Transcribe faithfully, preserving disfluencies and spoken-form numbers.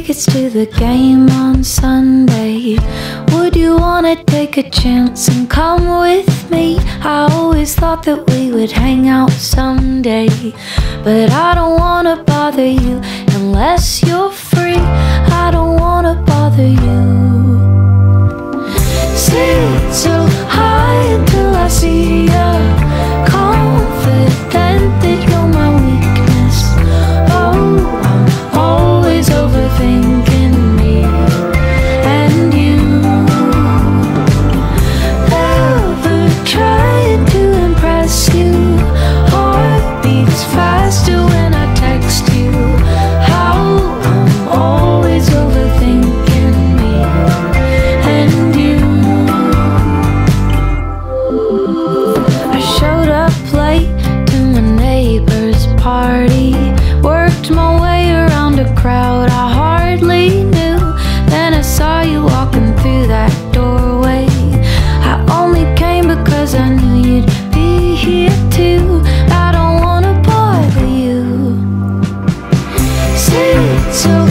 tickets to the game on Sunday. Would you wanna take a chance and come with me? I always thought that we would hang out someday, but I don't wanna bother you unless you're free. I don't wanna bother you. Sit so high until I see ya, confident that you're my weakness. Oh, I'm always overthinking me and you. Never trying to impress you. Heart beats faster when I text you. How I'm always overthinking me and you. I showed up late to my neighbor's party, worked my way around a crowd I hardly knew. Then I saw you walking through that doorway. I only came because I knew you'd be here too. I don't wanna bother you. Sit so